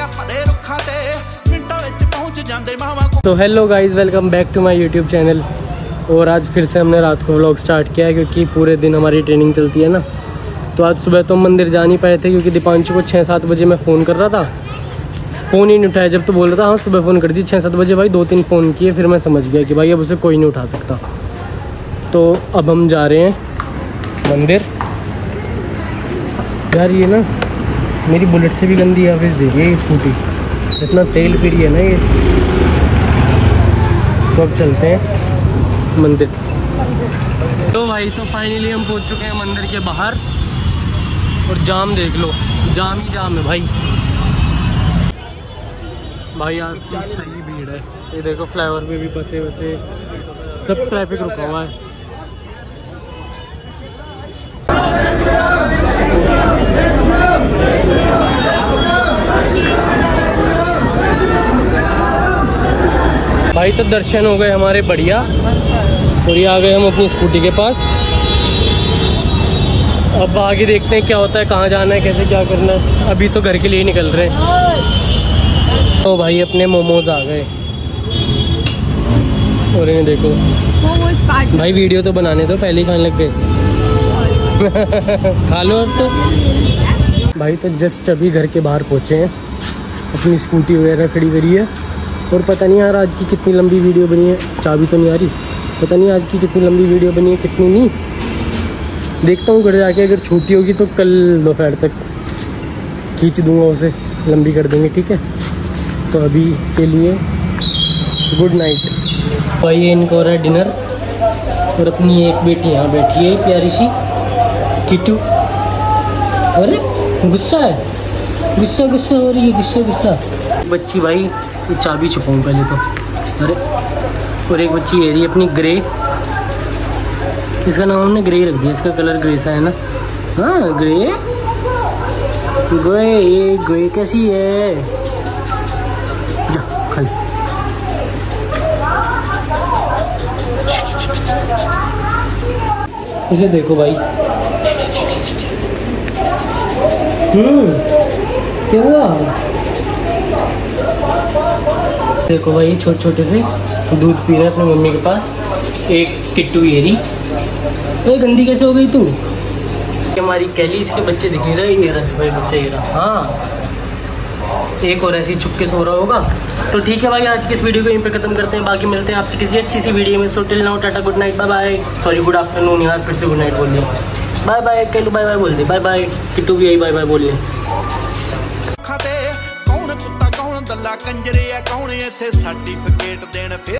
तो hello guys, welcome back to my YouTube channel. और आज फिर से हमने रात को व्लॉग स्टार्ट किया है क्योंकि पूरे दिन हमारी ट्रेनिंग चलती है ना। तो आज सुबह तो मंदिर जा नहीं पाए थे क्योंकि दीपांशु को 6-7 बजे मैं फ़ोन कर रहा था, फ़ोन ही नहीं उठाया। जब तो बोल रहा था हाँ सुबह फ़ोन कर दी, 6-7 बजे भाई 2-3 फ़ोन किए, फिर मैं समझ गया कि भाई अब उसे कोई नहीं उठा सकता। तो अब हम जा रहे हैं मंदिर। यार ये ना मेरी बुलेट से भी गंदी एवरेज दे रही है ये स्कूटी, इतना तेल पी रही है ना ये। तो अब चलते हैं मंदिर। तो भाई तो फाइनली हम पहुंच चुके हैं मंदिर के बाहर और जाम देख लो, जाम ही जाम है भाई। भाई आज तो सही भीड़ है, ये देखो फ्लाईओवर पे भी बसें वसे सब ट्रैफिक रुका हुआ है। भाई तो दर्शन हो गए हमारे बढ़िया और ये आ गए हम अपनी स्कूटी के पास। अब आगे देखते हैं क्या होता है, कहाँ जाना है, कैसे क्या करना है। अभी तो घर के लिए निकल रहे हैं। तो भाई अपने मोमोज आ गए और इन्हें देखो भाई, वीडियो तो बनाने दो, पहले ही खाने लग गए। खा लो अब तो। भाई तो जस्ट अभी घर के बाहर पहुँचे हैं, अपनी स्कूटी वगैरह खड़ी करी है। और पता नहीं यार आज की कितनी लंबी वीडियो बनी है, चाबी तो नहीं आ रही, पता नहीं आज की कितनी लंबी वीडियो बनी है, कितनी नहीं। देखता हूँ घर जाके, अगर छोटी होगी तो कल दोपहर तक खींच दूंगा उसे, लंबी कर देंगे, ठीक है। तो अभी के लिए गुड नाइट। भाई ये इनको हो रहा है डिनर और अपनी एक बेटी यहाँ बैठी है प्यारी सी किट्टू। अरे गुस्सा है, गुस्सा गुस्सा हो रही है, गुस्सा गुस्सा बच्ची। भाई ये चाबी छुपाऊँ पहले तो। अरे और एक बच्ची ये रही अपनी ग्रे, इसका नाम हमने ग्रे रख दिया, इसका कलर ग्रे सा है ना। हाँ ग्रे ग्रे, ये ग्रे कैसी है, जा खाली। इसे देखो भाई, क्या हुआ। देखो भाई छोटे छोटे से दूध पी रहे हैं अपनी मम्मी के पास। एक किट्टू येरी, तो गंदी कैसे हो गई तू। हमारी कैली, इसके बच्चे दिख नहीं रहे, ये रहा भाई बच्चा, ये रहा। हाँ एक और ऐसी चुपके सो रहा होगा। तो ठीक है भाई, आज की इस वीडियो को यहीं पे खत्म करते हैं, बाकी मिलते हैं आपसे किसी अच्छी सी वीडियो में। So till now tata, good night, bye bye. Sorry good afternoon यार, फिर से गुड नाइट बोल दिया। बाय बाय कैलू, बाय बाय बोल दे, बाय बाय। किट्टू भी यही बाय बाय बोल ले। कंजरे आ कौन इत्थे सर्टिफिकेट देण।